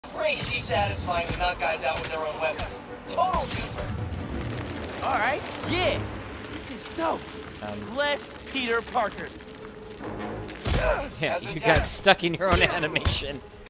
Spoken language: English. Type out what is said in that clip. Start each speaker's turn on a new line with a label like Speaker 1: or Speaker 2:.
Speaker 1: Crazy satisfying to knock guys out with their own weapons. Total super.
Speaker 2: All right, yeah, this is dope. Bless Peter Parker.
Speaker 3: Yeah, you got stuck in your own animation.